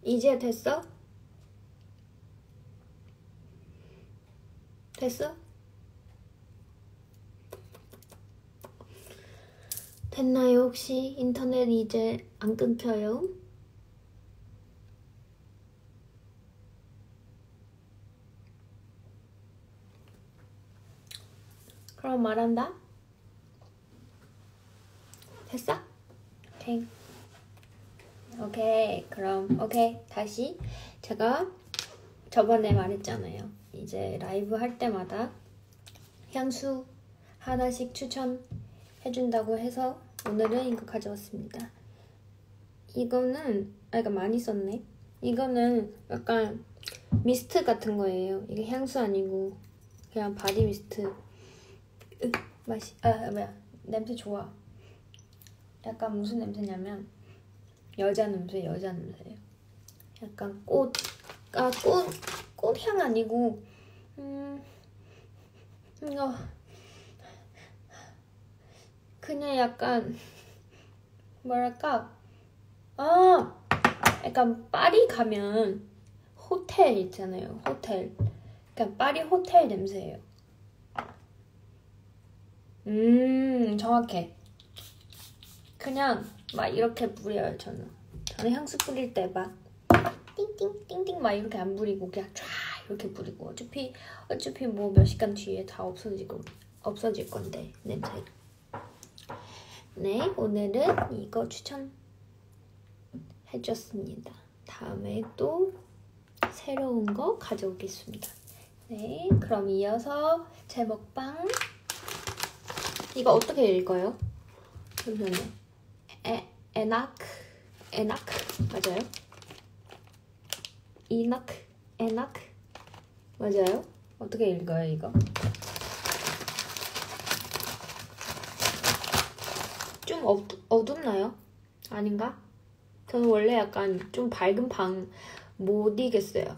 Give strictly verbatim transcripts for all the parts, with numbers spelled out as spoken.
이제 됐어? 됐어? 됐나요? 혹시 인터넷 이제 안 끊겨요? 그럼 말한다? 됐어? 오케이. 오케이. 그럼 오케이. 다시 제가 저번에 말했잖아요. 이제 라이브 할 때마다 향수 하나씩 추천해준다고 해서 오늘은 이거 가져왔습니다. 이거는 아, 이거 많이 썼네. 이거는 약간 미스트 같은 거예요. 이게 향수 아니고 그냥 바디 미스트. 으, 맛이 아 뭐야 냄새 좋아. 약간 무슨 냄새냐면 여자 냄새 여자 냄새예요. 약간 꽃 아 꽃 꽃향 아니고 음 이거 그냥 약간 뭐랄까 아 약간 파리 가면 호텔 있잖아요. 호텔 약간 파리 호텔 냄새예요. 음 정확해. 그냥 막 이렇게 뿌려요. 저는 저는 향수 뿌릴 때 막 띵띵 띵띵 막 이렇게 안 뿌리고 그냥 쫙 이렇게 뿌리고 어차피 어차피 뭐 몇 시간 뒤에 다 없어지고 없어질 건데 냄새. 네, 오늘은 이거 추천해줬습니다. 다음에 또 새로운 거 가져오겠습니다. 네, 그럼 이어서 제 먹방 이거 어떻게 읽어요? 잠시만요. 에, 에나크 에나크 맞아요? 이나크 에나크 맞아요? 어떻게 읽어요 이거? 좀 어, 어둡나요? 아닌가? 저는 원래 약간 좀 밝은 방 못 이겠어요.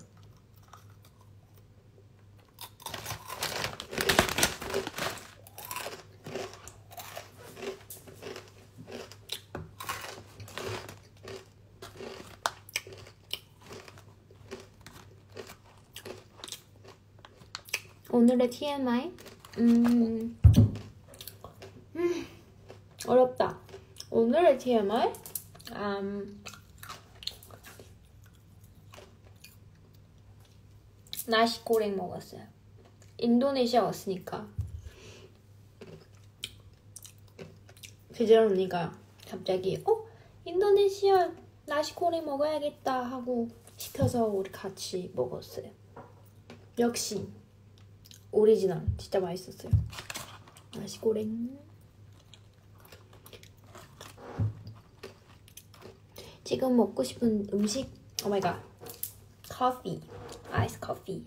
오늘의 티엠아이? 음, 음 어렵다. 오늘의 티엠아이? 음, 나시고랭 먹었어요. 인도네시아 왔으니까 그제 언니가 갑자기 어? 인도네시아 나시고랭 먹어야겠다 하고 시켜서 우리 같이 먹었어요. 역시 오리지널 진짜 맛있었어요. 나시고랭. 지금 먹고 싶은 음식 오마이갓 커피 아이스 커피.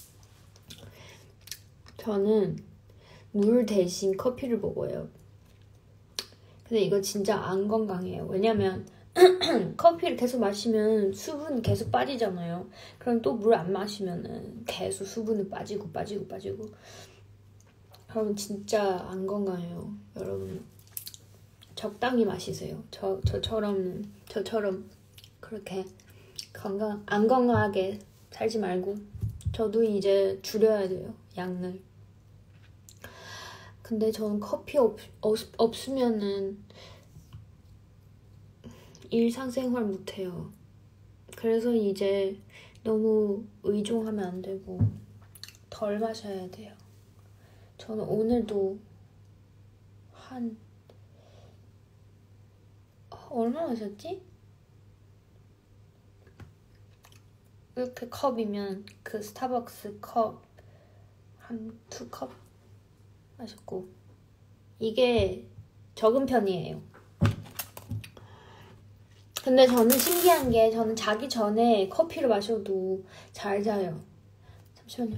저는 물 대신 커피를 먹어요. 근데 이거 진짜 안 건강해요. 왜냐면 커피를 계속 마시면 수분 계속 빠지잖아요. 그럼 또 물 안 마시면은 계속 수분이 빠지고 빠지고 빠지고. 그럼 진짜 안 건강해요. 여러분 적당히 마시세요. 저, 저처럼 저처럼 그렇게 건강 안 건강하게 살지 말고. 저도 이제 줄여야 돼요. 양을. 근데 저는 커피 없, 없, 없으면은 일상생활 못해요. 그래서 이제 너무 의존하면 안 되고 덜 마셔야 돼요. 저는 오늘도 한 얼마 마셨지? 이렇게 컵이면 그 스타벅스 컵 한 두 컵 마셨고 이게 적은 편이에요. 근데 저는 신기한 게 저는 자기 전에 커피를 마셔도 잘 자요. 잠시만요.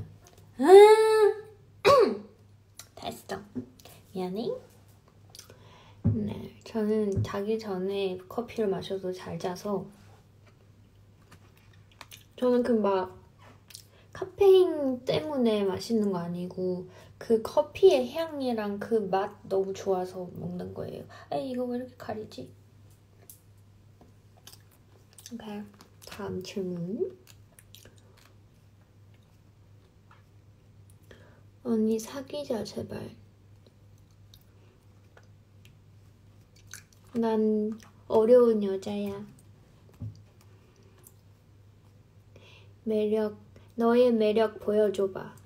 됐어. 미안해. 네, 저는 자기 전에 커피를 마셔도 잘 자서 저는 그 막 카페인 때문에 마시는 거 아니고 그 커피의 향이랑 그 맛 너무 좋아서 먹는 거예요. 아 이거 왜 이렇게 가리지? 오케이. 다음 질문. 언니 사귀자 제발. 난 어려운 여자야. 매력, 너의 매력 보여줘봐.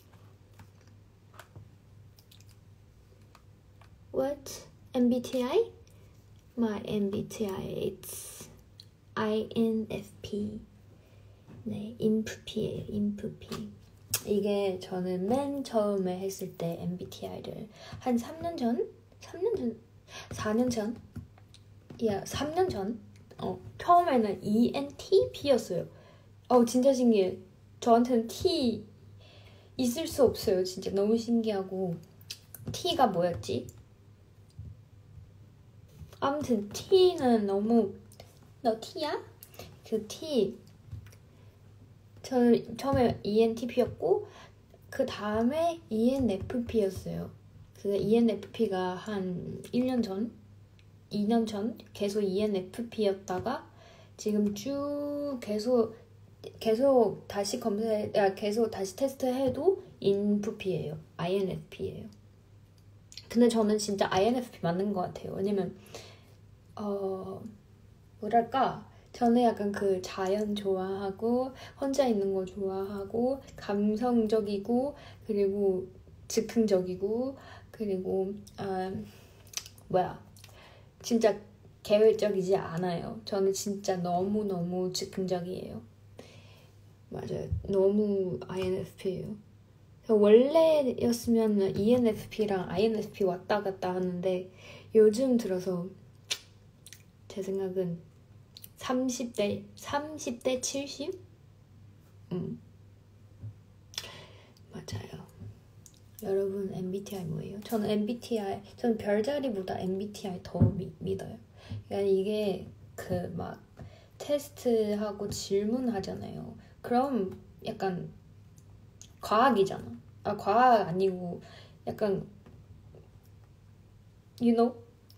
What? 엠비티아이? My 엠비티아이 it's 아이엔에프피. 네, 인프피예요. 인프피. 이게 저는 맨 처음에 했을 때 엠비티아이를 한 삼 년 전? 삼 년 전? 사 년 전? 야, 삼 년 전? 어, 처음에는 이엔티피였어요. 어, 진짜 신기해. 저한테는 T 있을 수 없어요. 진짜 너무 신기하고. T가 뭐였지? 아무튼 T는 너무 너 T야? 그 T 저는 처음에 이엔티피였고 그 다음에 이엔에프피였어요. 그 이엔에프피가 한 일 년 전? 이 년 전 계속 이엔에프피였다가 지금 쭉 계속 계속 다시 검사해 아, 계속 다시 테스트해도 인프피예요. 아이엔에프피예요. 근데 저는 진짜 아이엔에프피 맞는 것 같아요. 왜냐면 어 뭐랄까 저는 약간 그 자연 좋아하고 혼자 있는 거 좋아하고 감성적이고 그리고 즉흥적이고 그리고 아 뭐야 진짜 계획적이지 않아요. 저는 진짜 너무너무 즉흥적이에요. 맞아요. 너무 아이엔에프피예요. 원래였으면 이엔에프피랑 아이엔에프피 왔다 갔다 하는데 요즘 들어서 제 생각은 삼십 대, 삼십 대 칠십? 음. 맞아요. 여러분 엠비티아이 뭐예요? 저는 엠비티아이, 저는 별자리보다 엠비티아이 더 미, 믿어요. 그러니까 이게 그 막 테스트하고 질문하잖아요. 그럼 약간 과학이잖아. 아, 과학 아니고 약간 you know?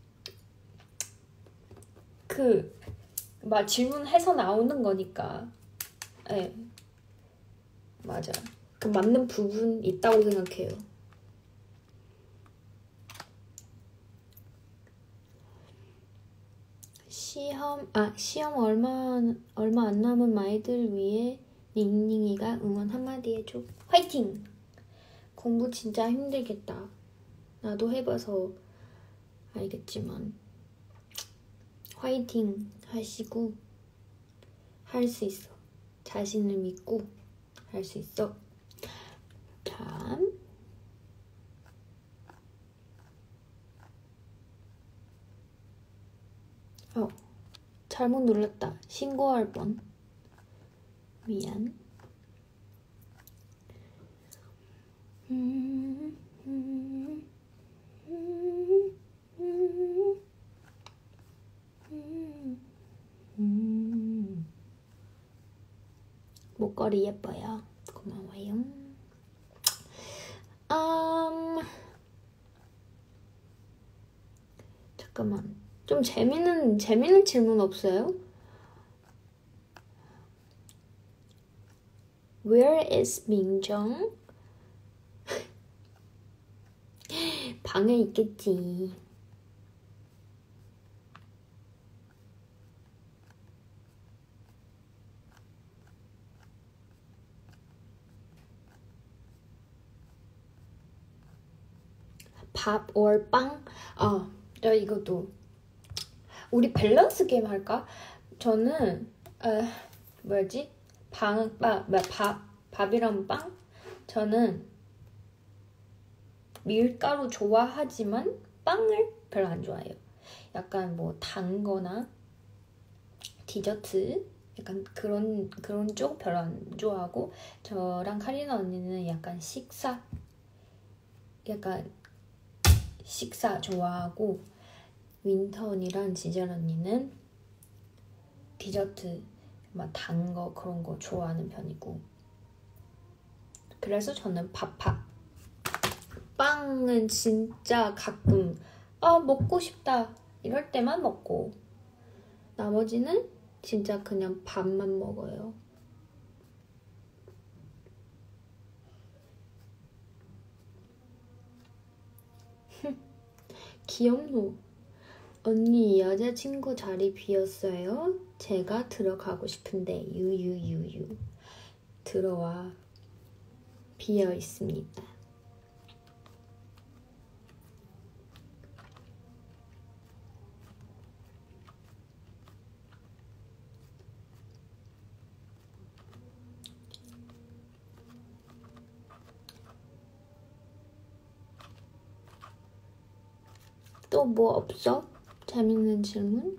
그 막 질문해서 나오는 거니까. 네. 맞아. 그 맞는 부분 있다고 생각해요. 시험 아 시험 얼마 얼마 안 남은 마이들 위해 닝닝이가 응원 한마디 해줘. 화이팅! 공부 진짜 힘들겠다. 나도 해봐서 알겠지만 화이팅 하시고 할 수 있어. 자신을 믿고 할 수 있어. 다음 어 잘못 눌렀다. 신고할 뻔. 미안. 음, 음, 음, 음, 음, 음. 목걸이 예뻐요. 고마워요. 음, 잠깐만. 좀 재밌는 재밌는 질문 없어요? Where is 민정? 방에 있겠지. 밥 or 빵? 아, 나 이것도 우리 밸런스 게임 할까? 저는 어, 뭐였지? 방, 아, 밥, 밥이랑 빵? 저는 밀가루 좋아하지만 빵을 별로 안 좋아해요. 약간 뭐 단 거나 디저트 약간 그런 그런 쪽 별로 안 좋아하고 저랑 카리나 언니는 약간 식사 약간 식사 좋아하고 윈터 언니랑 지젤 언니는 디저트 막 단 거 그런 거 좋아하는 편이고 그래서 저는 밥밥 빵은 진짜 가끔 아 먹고 싶다 이럴 때만 먹고 나머지는 진짜 그냥 밥만 먹어요. 귀엽노. 언니 여자친구 자리 비었어요? 제가 들어가고 싶은데 유유유유. 들어와. 비어 있습니다. 또 뭐 없어? 재밌는 질문?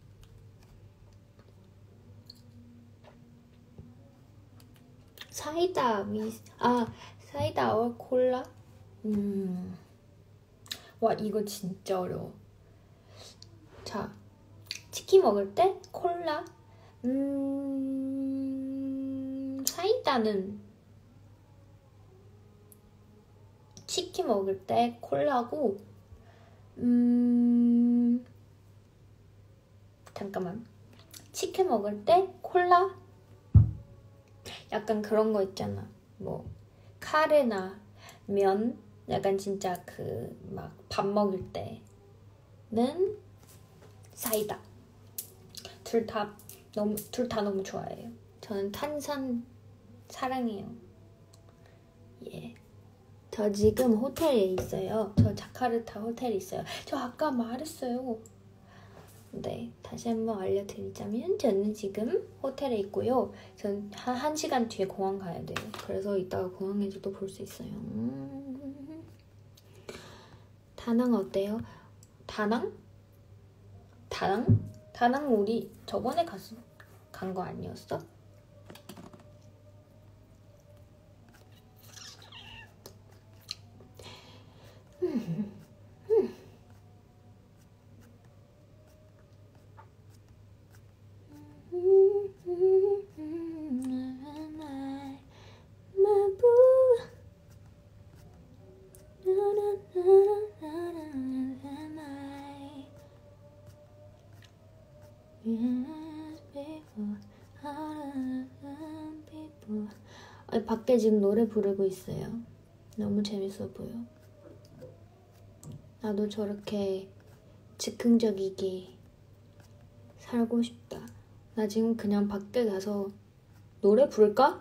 사이다 미, 아 사이다와 콜라? 음, 와 이거 진짜 어려워. 자, 치킨 먹을 때 콜라? 음, 사이다는 치킨 먹을 때 콜라고. 음, 잠깐만. 치킨 먹을 때 콜라? 약간 그런 거 있잖아. 뭐 카레나 면, 약간 진짜 그 막 밥 먹을 때는 사이다. 둘 다 너무 둘 다 너무 좋아해요. 저는 탄산 사랑해요. 예. 저 지금 호텔에 있어요. 저 자카르타 호텔에 있어요. 저 아까 말했어요. 네, 다시 한번 알려드리자면 저는 지금 호텔에 있고요. 전 한, 한 시간 뒤에 공항 가야 돼요. 그래서 이따가 공항에서도 볼 수 있어요. 음... 다낭 어때요? 다낭? 다낭? 다낭 우리 저번에 갔어. 간 거 아니었어? 음. 음. 아니, 밖에 지금 노래 부르고 있어요. 너무 재밌어 보여. 나도 저렇게 즉흥적이게 살고 싶다. 나 지금 그냥 밖에 가서 노래 부를까?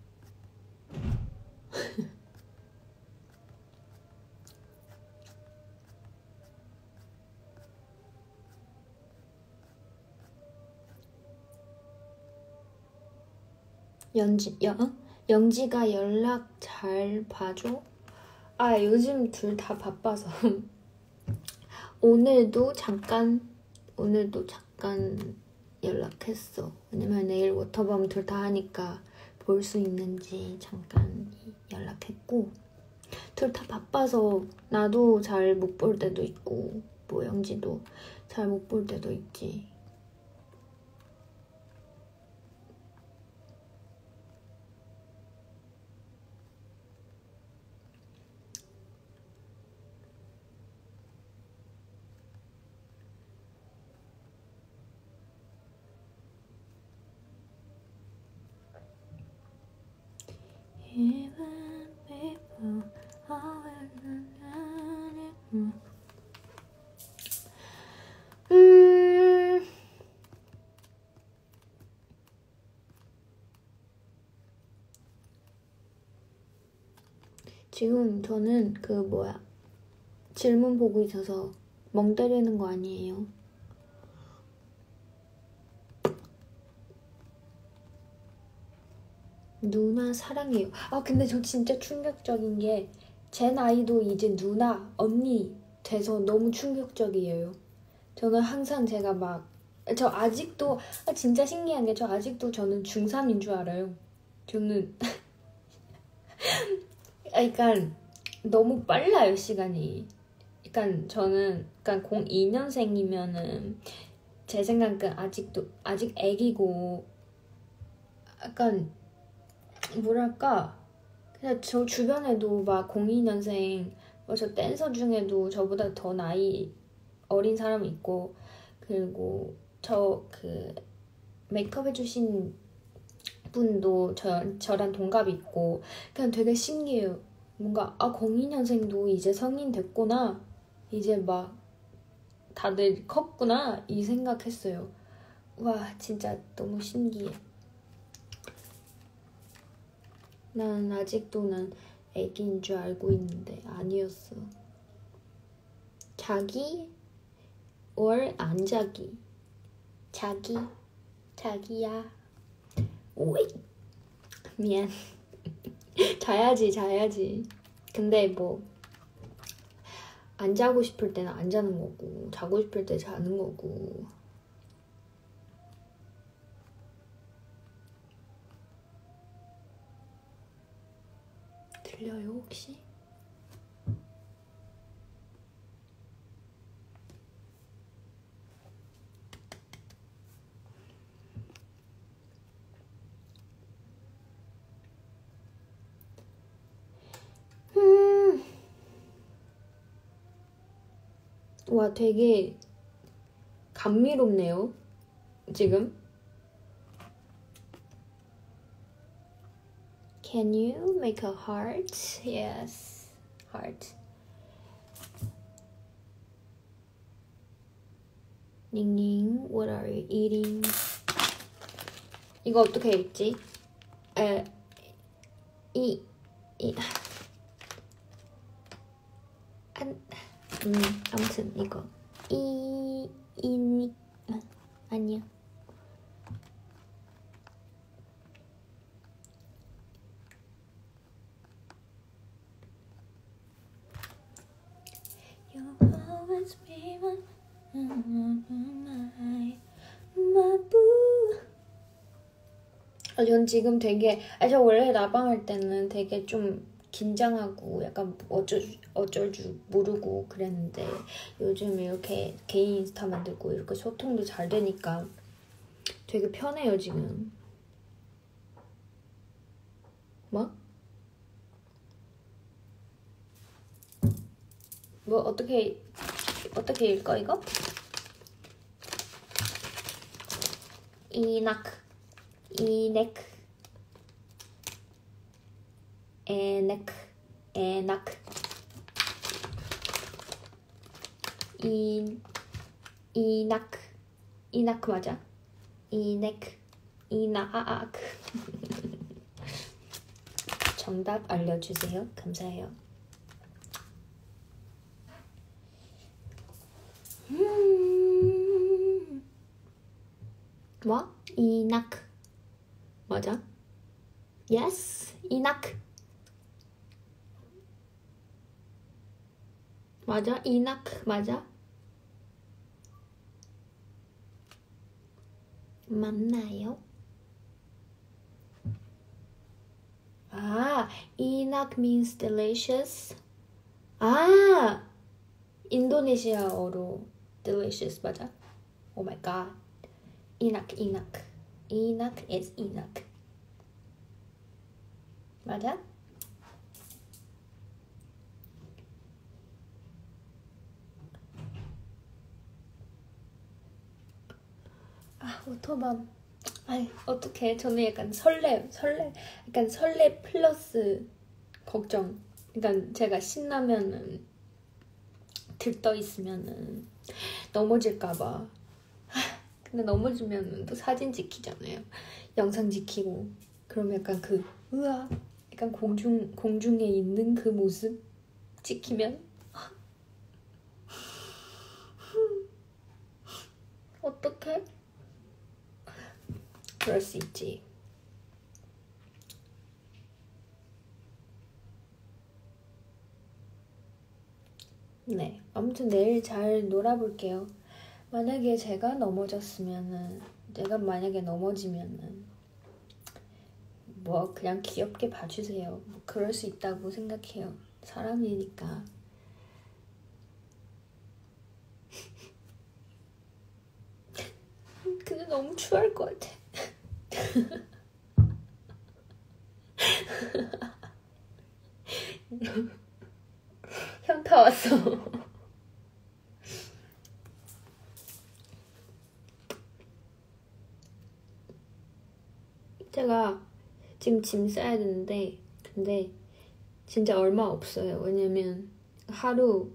연지, 영, 영지가 연락 잘 봐줘? 아, 요즘 둘 다 바빠서. 오늘도 잠깐, 오늘도 잠깐 연락했어. 왜냐면 내일 워터밤 둘 다 하니까 볼 수 있는지 잠깐 연락했고. 둘 다 바빠서 나도 잘 못 볼 때도 있고, 뭐 영지도 잘 못 볼 때도 있지. 음... 지금 저는 그 뭐야 질문 보고 있어서 멍 때리는 거 아니에요. 누나 사랑해요. 아 근데 저 진짜 충격적인 게 제 나이도 이제 누나, 언니 돼서 너무 충격적이에요. 저는 항상 제가 막 저 아직도 아, 진짜 신기한 게 저 아직도 저는 중삼인 줄 알아요. 저는 그러니까 너무 빨라요 시간이. 그러니까 저는 그러니까 공이 년생이면은 제 생각은 아직도 아직 애기고 약간 뭐랄까 그냥 저 주변에도 막 공이 년생 뭐 저 댄서 중에도 저보다 더 나이 어린 사람이 있고 그리고 저 그 메이크업 해주신 분도 저, 저랑 동갑이 있고 그냥 되게 신기해요. 뭔가 아 공이 년생도 이제 성인 됐구나, 이제 막 다들 컸구나 이 생각했어요. 와 진짜 너무 신기해. 난 아직도 난 애기인 줄 알고 있는데 아니었어. 자기 or 안 자기. 자기 자기야. 오이 미안. 자야지 자야지. 근데 뭐 안 자고 싶을 때는 안 자는 거고 자고 싶을 때 자는 거고. 들려요 혹시? 음. 와 되게 감미롭네요 지금. Can you make a heart? Yes, heart. 닝닝, what are you eating? 이거 어떻게 읽지? 에, 이, 이, 안, 음, 아무튼 이거 이, 이니, 아, 아니야. You'll always be my, my, my boo. 아, 전 지금 되게, 아, 저 원래 라방할 때는 되게 좀 긴장하고 약간 어쩔, 어쩔 줄 모르고 그랬는데 요즘 이렇게 개인 인스타 만들고 이렇게 소통도 잘 되니까 되게 편해요 지금. 뭐? 뭐 어떻게 어떻게 읽어 이거? 이낙 이넥 에넥 에낙 이 이낙 이낙 맞아? 이넥 이낙. 정답 알려주세요. 감사해요. 음... 뭐? 이낙 맞아? Yes, 이낙 맞아? 이낙 맞아? 맞나요? 아, 이낙 means delicious. 아, 인도네시아어로 delicious 맞아? Oh my god. 이낙, 이낙. 이낙 is 이낙. 맞아? 아, 오토밤. 아이, 어떡해. 저는 약간 설레, 설레. 약간 설레 플러스 걱정. 그러니까 제가 신나면은, 들떠 있으면은 넘어질까봐. 근데 넘어지면은 또 사진 찍히잖아요. 영상 찍히고. 그럼 약간 그, 으아. 약간 공중, 공중에 있는 그 모습 찍히면 어떡해? 그럴 수 있지. 네, 아무튼 내일 잘 놀아볼게요. 만약에 제가 넘어졌으면은, 내가 만약에 넘어지면은 뭐 그냥 귀엽게 봐주세요. 뭐 그럴 수 있다고 생각해요. 사람이니까. 근데 너무 추할 것 같아. 현타 왔어. 제가 지금 짐 싸야 되는데 근데 진짜 얼마 없어요. 왜냐면 하루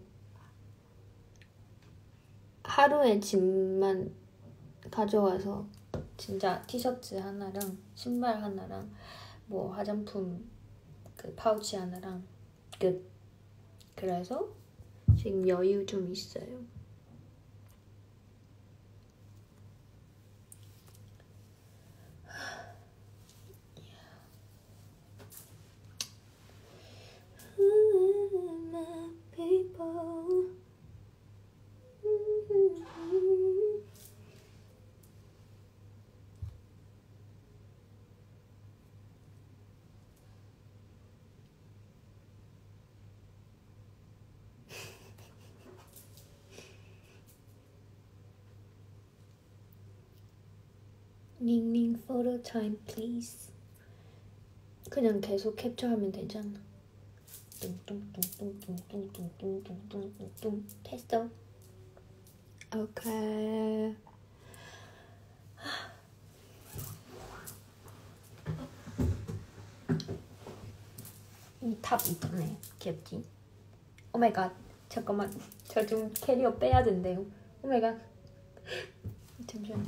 하루에 짐만 가져와서 진짜 티셔츠 하나랑 신발 하나랑 뭐 화장품 그 파우치 하나랑 끝. 그래서 지금 여유 좀 있어요. 닝닝 photo time please. 그냥 계속 캡처하면 되잖아. 뚱뚱뚱뚱뚱뚱뚱뚱뚱뚱 됐어. 오케이. 이 탑 있잖아요. 귀엽지? 오마이갓. 잠깐만. 저 좀 캐리어 빼야 된대요. 오마이갓. 잠시만요.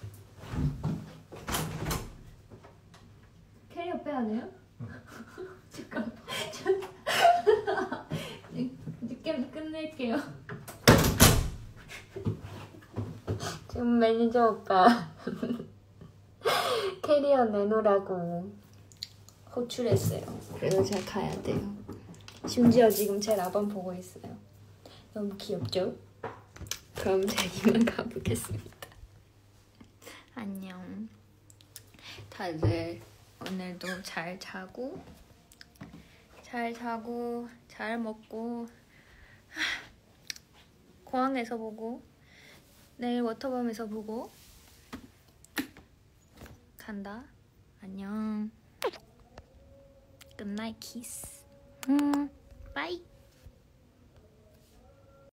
캐리어 빼야 돼요? 잠깐만. 늦게 끝낼게요. 지금 매니저 오빠 캐리어 내놓으라고 호출했어요. 그래서 제가 가야 돼요. 심지어 지금 제 라방 보고 있어요. 너무 귀엽죠? 그럼 제가 이만 가보겠습니다. 안녕. 다들 오늘도 잘 자고 잘 자고 잘 먹고 공항에서 보고 내일 워터밤에서 보고 간다. 안녕. 굿나잇 키스. 음, 바이.